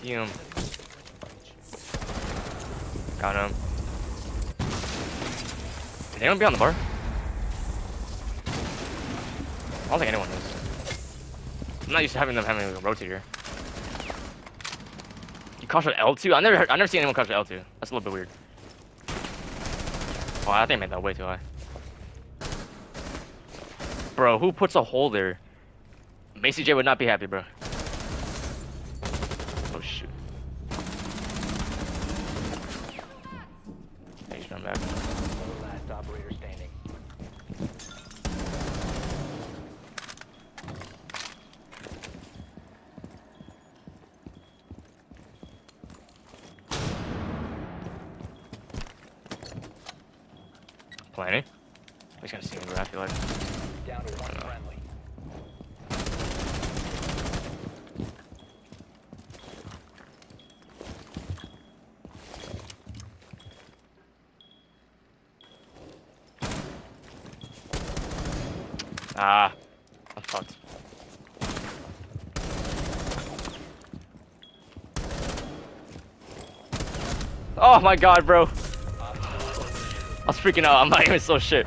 see him. Got him. Is anyone be on the bar? I don't think anyone is. I'm not used to having them having a rotator. You crouch with L2? I never seen anyone crouch with L2. That's a little bit weird. Oh, I think I made that way too high. Bro, who puts a hole there? Macy J would not be happy, bro. Oh shoot. Hey, I'm back. Last operator standing. Planning? He's gonna see me, bro. I feel like. Down to one friendly. Ah, I'm fucked. Oh my god, bro. I was freaking out. I'm not even so shit.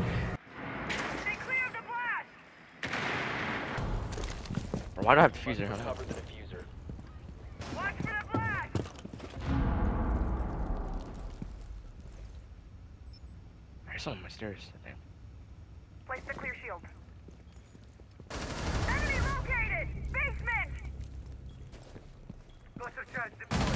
Why do I have diffuser? Cover the diffuser. Watch for the blast! There's someone on my stairs, I think. Place the clear shield. Enemy located! Basement! Cluster charge deployed.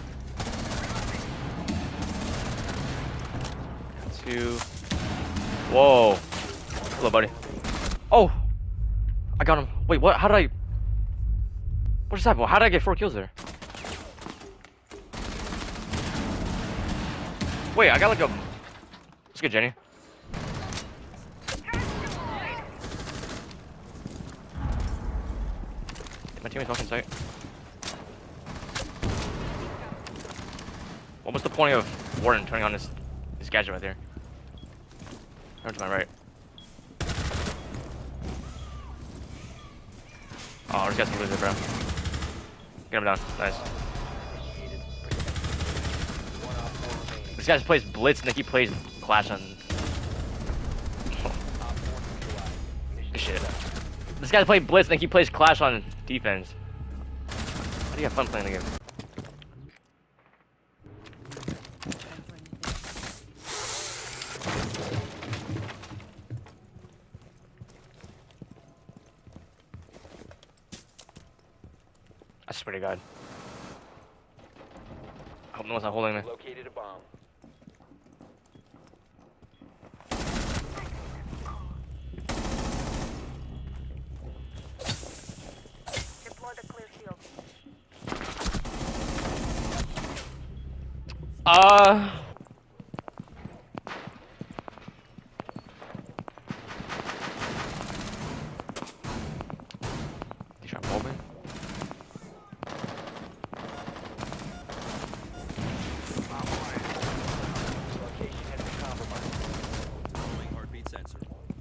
2. Whoa. Hello, buddy. Oh! I got him. Wait, what? How did I... What just happened? How did I get 4 kills there? Wait, I got like a... Let's get Jenny. My teammate's walking sight. What was the point of Warden turning on this gadget right there? Over to my right. Oh, this guy's gonna lose it, bro. Get him down. Nice. This guy plays Blitz and then he plays Clash on... Good shit. This guy plays Blitz and then he plays Clash on defense. How do you have fun playing the game? I swear to God. I hope no one's not holding me. Located a bomb. Deploy the clear shield. You trying to hold me? Location has been compromised. Following heartbeat sensor.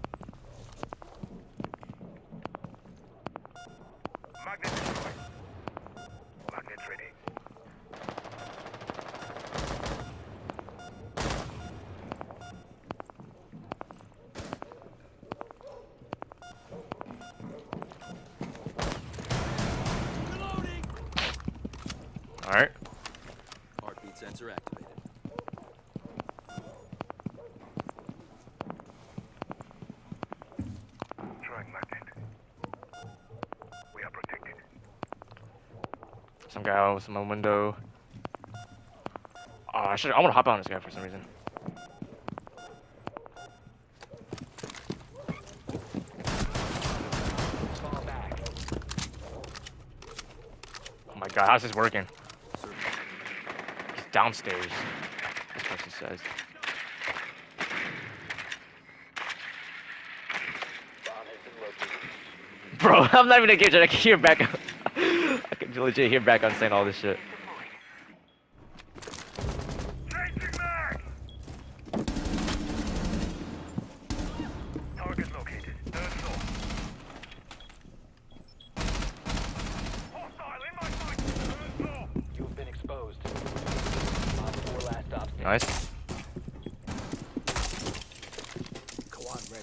Magnet destroyed. Magnet ready. Alright. Heartbeat sensor activated. Throwing magnet. We are protected. Some guy out my window. Oh, I want to hop on this guy for some reason. Fall back. Oh my god, how's this working? He's downstairs. This person says. Bomb has been located. Bro, I'm not even engaged. I can hear back. I can legit hear back on saying all this shit. Changing mag! Target located. Third floor. Hostile in my sight. Third floor. You've Nice. Quad ready.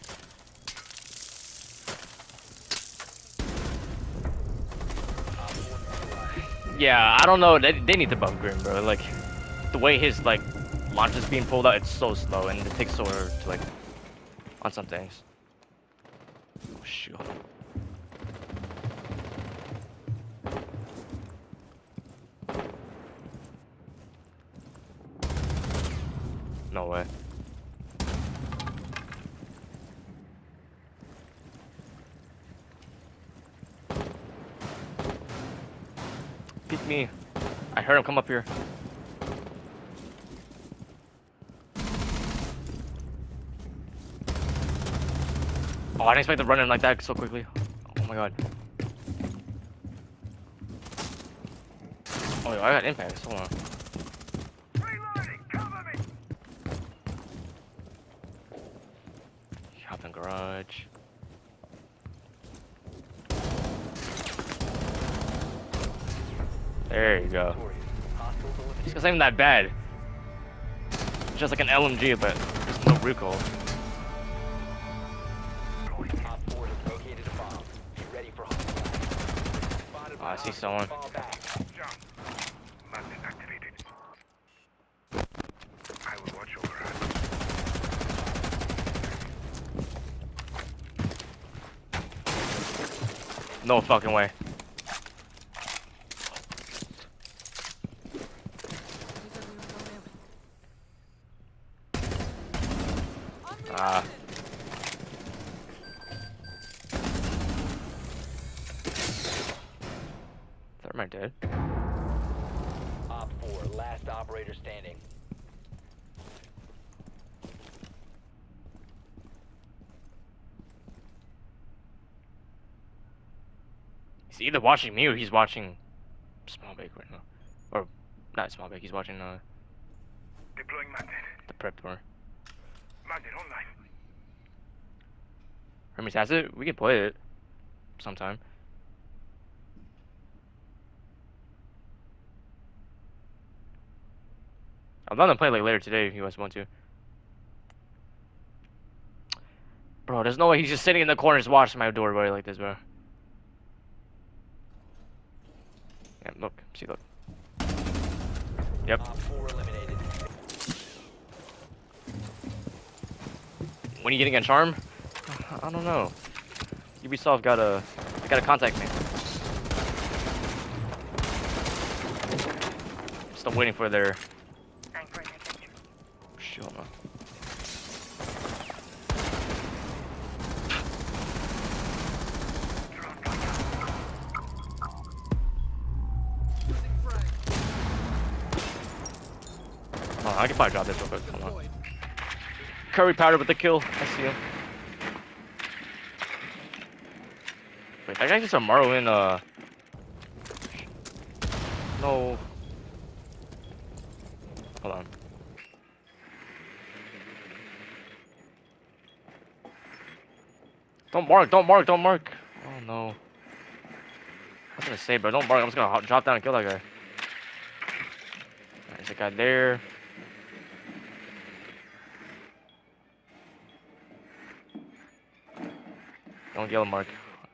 Yeah, I don't know. They need to buff Grim, bro. Like, the way his like launch is being pulled out, it's so slow, and it takes so long to like on some things. Oh shoot. No way. Peek me. I heard him come up here. Oh, I didn't expect to run in like that so quickly. Oh my god. Oh, I got impacts. Hold on. Reloading! Cover me! Hop in garage. There you go. Hostiles eliminated. It's not even that bad. It's just like an LMG, but there's no recoil. Op 4 has located a bomb. Be ready for hostile. Spotted Oh, by I see hostiles. someone. Fall back. Jump. Magnet activated. I will watch over us. No fucking way. Ah. Thermite dead. Op 4, last operator standing. He's either watching me or he's watching Small Bake right now. Or not Small Bake, he's watching Deploying magnet. the prep door. Magnet online. Hermes has it? We can play it sometime. I'm down to play like later today if you guys want to. Bro, there's no way he's just sitting in the corner just watching my doorway like this, bro. Yeah, look. See, look. Yep. Op 4 eliminated. When are you getting a charm? I don't know. Ubisoft gotta contact me. Still waiting for their. Shit, hold on. Oh, I can probably drop this real quick. Hold on. Curry powder with the kill. I see him. Wait, that guy just a Morrowind, no. Hold on. Don't mark, don't mark, don't mark. Oh no. I was gonna say, bro, don't mark. I'm just gonna drop down and kill that guy. There's a guy there. Don't yellow mark.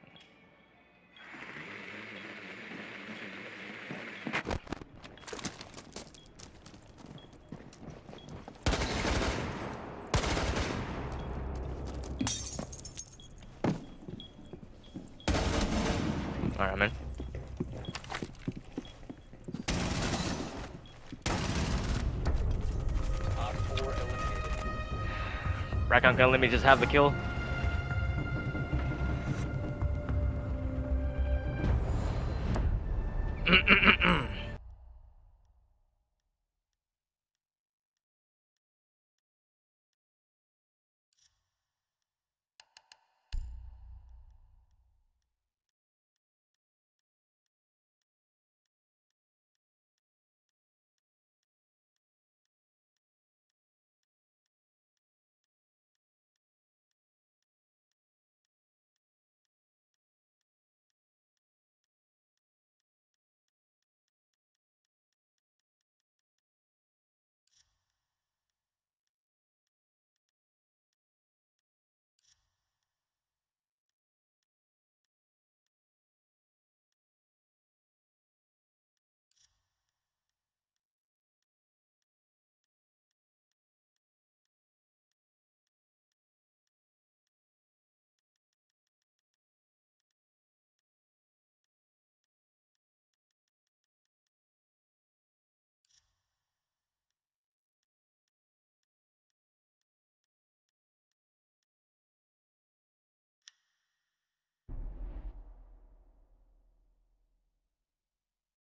Alright, I'm in. Op 4 eliminated. Rack on gun, let me just have the kill.